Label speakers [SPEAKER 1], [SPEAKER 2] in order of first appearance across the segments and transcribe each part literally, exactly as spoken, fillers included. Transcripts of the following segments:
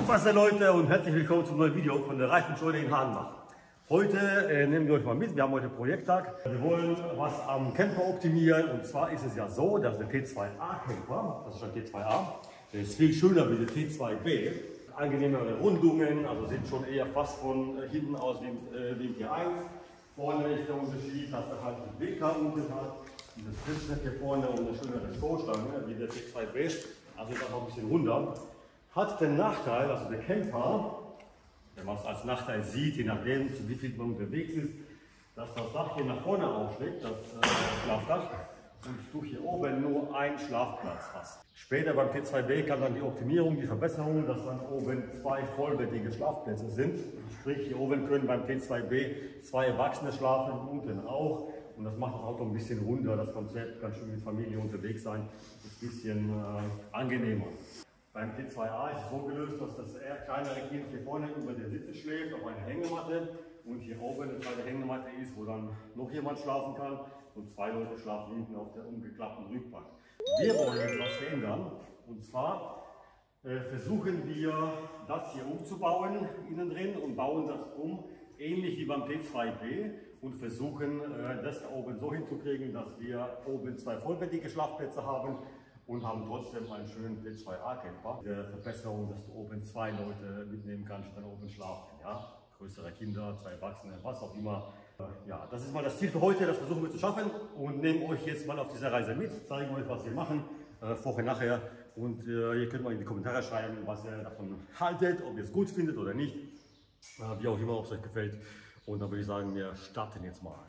[SPEAKER 1] Abwasser Leute und herzlich willkommen zum neuen Video von der Reifenscheune in Hahnbach. Heute äh, nehmen wir euch mal mit, wir haben heute Projekttag. Wir wollen was am Camper optimieren und zwar ist es ja so, dass der T zwei A Camper, das ist ein T zwei A, der ist viel schöner wie der T zwei B. Angenehmere Rundungen, also sieht schon eher fast von äh, hinten aus wie, äh, wie T eins. Vorne ist der Unterschied, dass er halt den W K unten hat, dieses Trittbrett hier vorne und eine schönere Stoßstange wie der T zwei B, also ist auch ein bisschen runder. Hat den Nachteil, also der Camper, wenn man es als Nachteil sieht, je nachdem zu wie viel man unterwegs ist, dass das Dach hier nach vorne aufschlägt, das äh, Schlafdach, und du hier oben nur einen Schlafplatz hast. Später beim T zwei B kann dann die Optimierung, die Verbesserung, dass dann oben zwei vollwertige Schlafplätze sind. Sprich, hier oben können beim T zwei B zwei Erwachsene schlafen und unten auch. Und das macht das Auto ein bisschen runder, das Konzept kann schon mit Familie unterwegs sein, ist ein bisschen äh, angenehmer. Beim T zwei A ist es so gelöst, dass das eher kleinere Kind hier vorne über der Sitze schläft, auf einer Hängematte und hier oben eine kleine Hängematte ist, wo dann noch jemand schlafen kann und zwei Leute schlafen hinten auf der umgeklappten Rückbank. Wir wollen jetzt was verändern und zwar äh, versuchen wir das hier umzubauen innen drin und bauen das um, ähnlich wie beim T zwei B und versuchen äh, das da oben so hinzukriegen, dass wir oben zwei vollwertige Schlafplätze haben und haben trotzdem einen schönen T zwei A Camper. Die Verbesserung, dass du oben zwei Leute mitnehmen kannst und dann oben schlafen. Ja? Größere Kinder, zwei Erwachsene, was auch immer. Ja, das ist mal das Ziel für heute, das versuchen wir zu schaffen und nehmen euch jetzt mal auf dieser Reise mit, zeigen euch, was wir machen, äh, vorher, nachher. Und äh, ihr könnt mal in die Kommentare schreiben, was ihr davon haltet, ob ihr es gut findet oder nicht. Äh, wie auch immer, ob es euch gefällt. Und dann würde ich sagen, wir starten jetzt mal.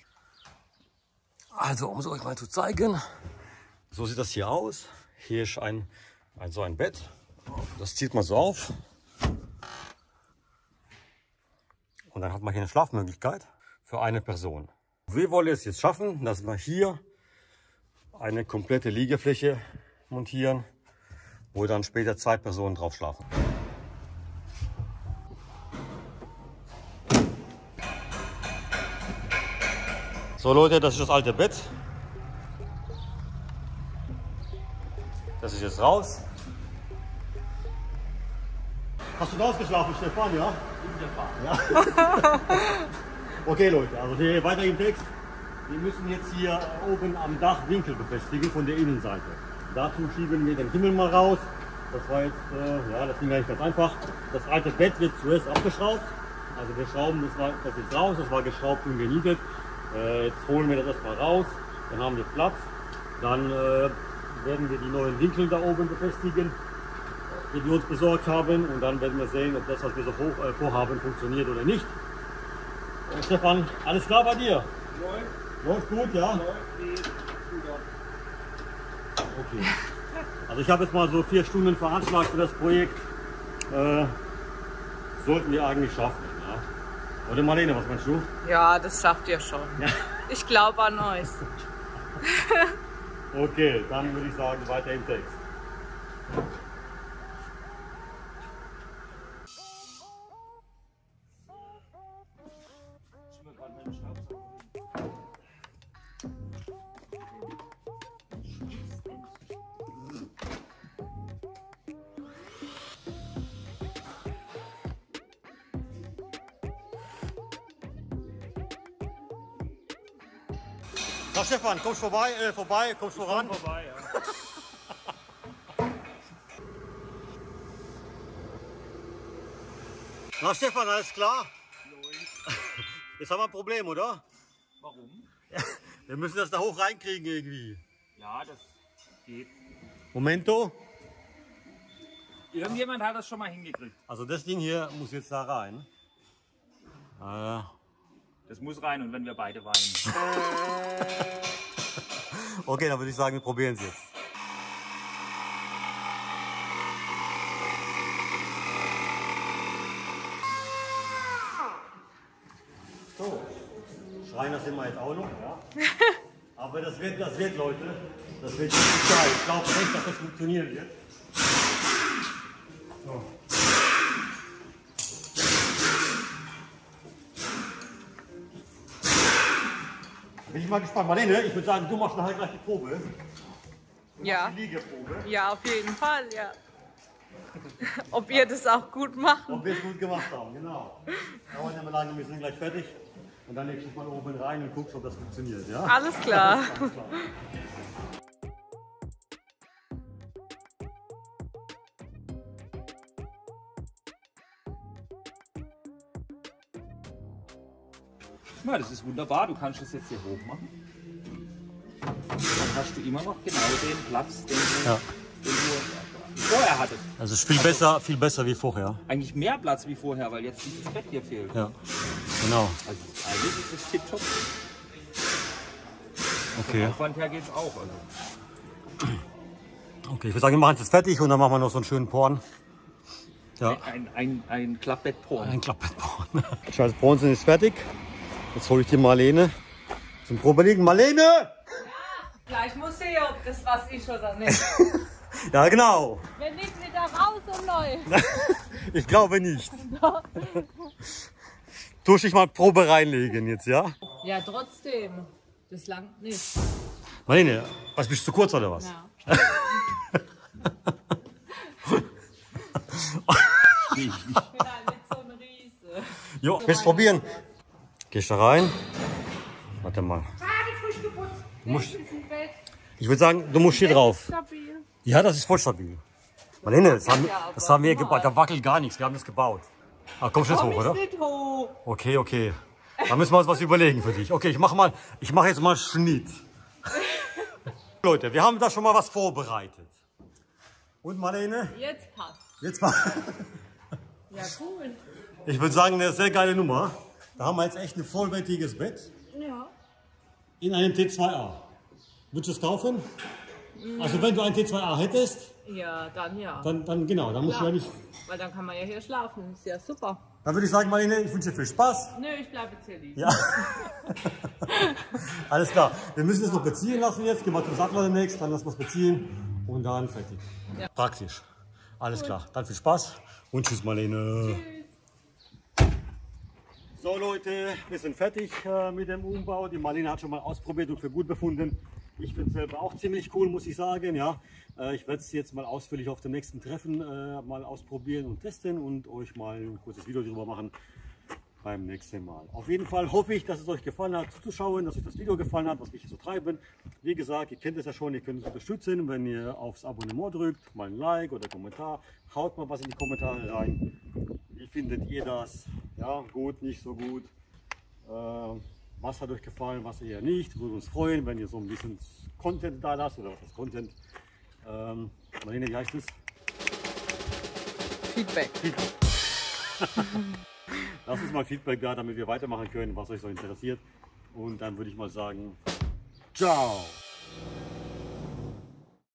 [SPEAKER 1] Also, um es euch mal zu zeigen. So sieht das hier aus. Hier ist ein, ein, so ein Bett. Das zieht man so auf. Und dann hat man hier eine Schlafmöglichkeit für eine Person. Wir wollen es jetzt schaffen, dass wir hier eine komplette Liegefläche montieren, wo dann später zwei Personen drauf schlafen. So Leute, das ist das alte Bett. Das ist jetzt raus. Hast du da ausgeschlafen, Stefan, ja? Ja. Okay Leute, also hier weiter im Text. Wir müssen jetzt hier oben am Dach Winkel befestigen von der Innenseite. Dazu schieben wir den Himmel mal raus. Das war jetzt, äh, ja, das ging eigentlich ganz einfach. Das alte Bett wird zuerst abgeschraubt. Also wir schrauben das, war, das jetzt raus, das war geschraubt und genietet. Äh, jetzt holen wir das erstmal raus, dann haben wir Platz. Dann äh, werden wir die neuen Winkel da oben befestigen, die wir uns besorgt haben, und dann werden wir sehen, ob das, was wir so hoch, äh, vorhaben, funktioniert oder nicht. Und Stefan, alles klar bei dir? Läuft. Läuft gut, ja? Läuft gut. Okay. Also ich habe jetzt mal so vier Stunden veranschlagt für das Projekt. Äh, sollten wir eigentlich schaffen, ja? Oder Marlene, was meinst du?
[SPEAKER 2] Ja, das schafft ihr schon. Ja. Ich glaube an euch.
[SPEAKER 1] Okay, dann würde ich sagen, weiter im Text. Na Stefan, kommst vorbei, äh, vorbei, kommst voran?
[SPEAKER 3] Komm vorbei, ja.
[SPEAKER 1] Na Stefan, alles klar? Jetzt haben wir ein Problem, oder?
[SPEAKER 3] Warum?
[SPEAKER 1] Ja, wir müssen das da hoch reinkriegen irgendwie.
[SPEAKER 3] Ja, das geht.
[SPEAKER 1] Momento.
[SPEAKER 3] Irgendjemand hat das schon mal hingekriegt.
[SPEAKER 1] Also das Ding hier muss jetzt da rein. Äh,
[SPEAKER 3] Das muss rein, und wenn wir beide weinen.
[SPEAKER 1] Okay, dann würde ich sagen, wir probieren es jetzt. So, Schreiner sind wir jetzt auch noch, ja. Aber das wird, das wird, Leute, das wird richtig geil. Ich glaube nicht, dass das funktionieren wird. So. Bin ich mal gespannt. Marlene, ich würde sagen, du machst nachher gleich die Probe.
[SPEAKER 2] Ja.
[SPEAKER 1] Die Liegeprobe.
[SPEAKER 2] Ja, auf jeden Fall, ja. Ob ihr das auch gut macht?
[SPEAKER 1] Ob wir es gut gemacht haben, genau. Dauert nicht mehr lange, wir sind gleich fertig. Und dann legst du mal oben rein und guckst, ob das funktioniert. Ja?
[SPEAKER 2] Alles klar.
[SPEAKER 1] Alles klar.
[SPEAKER 3] Ja, das ist wunderbar. Du kannst das jetzt hier hoch machen. Dann hast du immer noch genau den Platz, den du,
[SPEAKER 1] Ja.
[SPEAKER 3] den du vorher hattest.
[SPEAKER 1] Also es ist viel besser, viel besser wie vorher.
[SPEAKER 3] Eigentlich mehr Platz wie vorher, weil jetzt dieses Bett hier fehlt.
[SPEAKER 1] Ja, genau.
[SPEAKER 3] Also eigentlich ist es tipptopp.
[SPEAKER 1] Okay.
[SPEAKER 3] Vom Aufwand her geht's auch. Also.
[SPEAKER 1] Okay, ich würde sagen, wir machen es jetzt fertig und dann machen wir noch so einen schönen Porn. Ja.
[SPEAKER 3] Ein, ein, ein Klappbettporn.
[SPEAKER 1] Ein Klappbettporn. Scheiß Bronzen ist fertig. Jetzt hole ich die Marlene zum Probelegen. Marlene!
[SPEAKER 2] Gleich muss ich sehen, ob das was ist oder nicht.
[SPEAKER 1] Ja, genau.
[SPEAKER 2] Wenn nicht, wieder raus und läuft.
[SPEAKER 1] Ich glaube nicht. Tust dich mal Probe reinlegen jetzt, ja?
[SPEAKER 2] Ja, trotzdem. Das langt nicht.
[SPEAKER 1] Marlene, was, bist du zu kurz oder was?
[SPEAKER 2] Ja. Ich bin halt nicht so ein Riese.
[SPEAKER 1] Jo, willst du probieren? Gehst da rein. Warte mal.
[SPEAKER 2] frisch geputzt.
[SPEAKER 1] Du musst,
[SPEAKER 2] Ist im Bett.
[SPEAKER 1] ich würde sagen, du musst hier drauf.
[SPEAKER 2] Stabil.
[SPEAKER 1] Ja, das ist voll stabil. Marlene, das haben,
[SPEAKER 2] Ja, aber
[SPEAKER 1] das haben wir
[SPEAKER 2] normal.
[SPEAKER 1] gebaut. Da wackelt gar nichts. Wir haben das gebaut. Ah, kommst du jetzt
[SPEAKER 2] Komm
[SPEAKER 1] hoch,
[SPEAKER 2] ich
[SPEAKER 1] oder?
[SPEAKER 2] nicht hoch.
[SPEAKER 1] Okay, okay. Da müssen wir uns was überlegen für dich. Okay, ich mache mal, ich mache jetzt mal Schnitt. Leute, wir haben da schon mal was vorbereitet. Und Marlene,
[SPEAKER 2] Jetzt passt.
[SPEAKER 1] jetzt mal.
[SPEAKER 2] Ja, cool.
[SPEAKER 1] Ich würde sagen, eine sehr geile Nummer. Da haben wir jetzt echt ein vollwertiges Bett
[SPEAKER 2] Ja.
[SPEAKER 1] in einem T zwei A. Würdest du es kaufen? Also wenn du ein T zwei A hättest,
[SPEAKER 2] Ja, dann ja.
[SPEAKER 1] dann, dann genau, dann musst du ja nicht.
[SPEAKER 2] Weil dann kann man ja hier schlafen. Ist ja super.
[SPEAKER 1] Dann würde ich sagen, Marlene, ich wünsche dir viel Spaß.
[SPEAKER 2] Nö, ich bleibe jetzt hier liegen.
[SPEAKER 1] Ja. Alles klar. Wir müssen es noch beziehen lassen jetzt. Gehen wir zum Sattler demnächst, dann lassen wir es beziehen und dann fertig.
[SPEAKER 2] Ja.
[SPEAKER 1] Praktisch. Alles klar. Dann viel Spaß und tschüss, Marlene. So Leute, wir sind fertig äh, mit dem Umbau. Die Marlene hat schon mal ausprobiert und für gut befunden. Ich finde es selber auch ziemlich cool, muss ich sagen. Ja, äh, ich werde es jetzt mal ausführlich auf dem nächsten Treffen äh, mal ausprobieren und testen und euch mal ein kurzes Video darüber machen beim nächsten Mal. Auf jeden Fall hoffe ich, dass es euch gefallen hat zuzuschauen, dass euch das Video gefallen hat, was wir hier so treiben. Wie gesagt, ihr kennt es ja schon, ihr könnt uns unterstützen, wenn ihr aufs Abonnement drückt, mal ein Like oder Kommentar. Haut mal was in die Kommentare rein. Wie findet ihr das? Ja, gut, nicht so gut. Äh, was hat euch gefallen, was eher nicht? Würde uns freuen, wenn ihr so ein bisschen Content da lasst oder was ist Content. Ähm, Marlene, wie heißt es?
[SPEAKER 2] Feedback.
[SPEAKER 1] Lasst uns mal Feedback da, damit wir weitermachen können, was euch so interessiert. Und dann würde ich mal sagen, ciao!